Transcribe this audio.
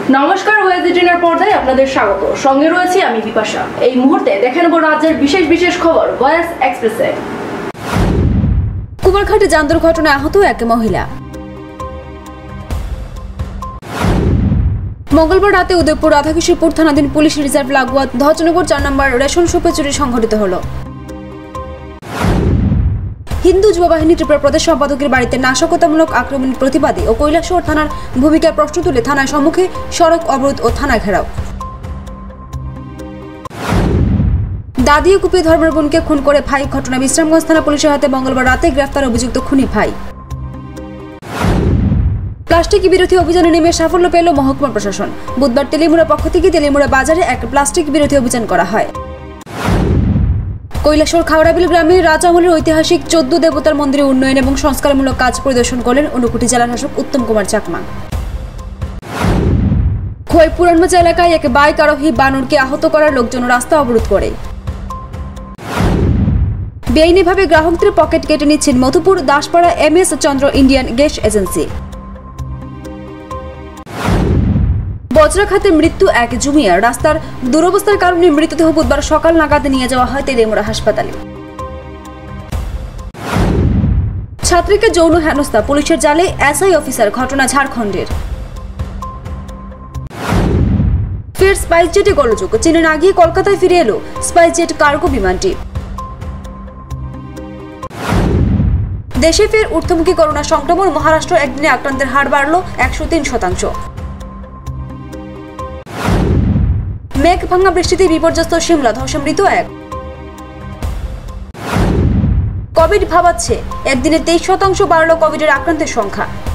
নমস্কার, ওয়েজিটিনার পর্দায় আপনাদের স্বাগত। সঙ্গে রয়েছি আমি বিপাশা। এই মুহূর্তে দেখে নেব রাজ্যের বিশেষ বিশেষ খবর ভয়েস এক্সপ্রেসে। কুমারঘাটে যান দুর্ঘটনায় আহত এক মহিলা। মঙ্গলবার রাতে উদয়পুর রাধাকিশোরপুর থানাধীন পুলিশ রিজার্ভ লাগোয়া ধচনগর 4 নম্বর রেশন শপে চুরি সংঘটিত হল। হিন্দু যুব বাহিনী ত্রিপুরা প্রদেশ সম্পাদকের বাড়িতে নাশকতামূলক আক্রমণের প্রতিবাদী ও কৈলাসহর থানার ভূমিকার প্রশ্ন তুলে থানার সম্মুখে সড়ক অবরোধ ও থানা ঘেরাও। দাদি ও কুপিয়ে ধর্মের বোনকে খুন করে ভাই, ঘটনা বিশ্রামগঞ্জ থানা পুলিশের হাতে মঙ্গলবার রাতে গ্রেফতার অভিযুক্ত খুনি ভাই। প্লাস্টিক বিরোধী অভিযানে নেমে সাফল্য পেল মহকুমা প্রশাসন। বুধবার তেলিমুড়া পক্ষ থেকে তেলিমুড়া বাজারে এক প্লাস্টিক বিরোধী অভিযান করা হয়। কৈলাসহর খাওড়াবিল গ্রামে রাজ আমলের ঐতিহাসিক 14 দেবতার মন্দিরের উন্নয়ন এবং সংস্কারমূলক কাজ পরিদর্শন করলেন ঊনকোটি জেলা শাসক উত্তম কুমার চাকমা। খোয়াই পুরানবাজার এলাকায় এক বাইক আরোহী বানরকে আহত করার লোকজন রাস্তা অবরোধ করে বেআইনিভাবে গ্রাহকদের পকেট কেটে নিচ্ছেন Madhupur Daspara MS Chandra Indian gas agency. বজ্রাঘাতে মৃত্যু এক জুনিয়র, রাস্তার দুরবস্থার কারণে মৃতদেহ বুধবার সকাল নাগাদ নিয়ে যাওয়া হয় তেলিমুড়া হাসপাতালে। ছাত্রীকে যৌন হেনস্থা, পুলিশের জালে SI অফিসার, ঘটনা ঝাড়খণ্ডের। ফের স্পাইস জেটে গোলযোগ, চীনে না গিয়ে কলকাতায় ফিরে এলো স্পাইস জেট কার্গো বিমানটি। দেশে ফের ঊর্ধ্বমুখী করোনা সংক্রমণ, মহারাষ্ট্র একদিনে আক্রান্তের হার বাড়ল 103%। মেঘ ভাঙা বৃষ্টিতে বিপর্যস্ত সিমলা, ধসে মৃত এক। কোভিড ভাবাচ্ছে, একদিনে 23% বাড়ল কোভিডের আক্রান্তের সংখ্যা।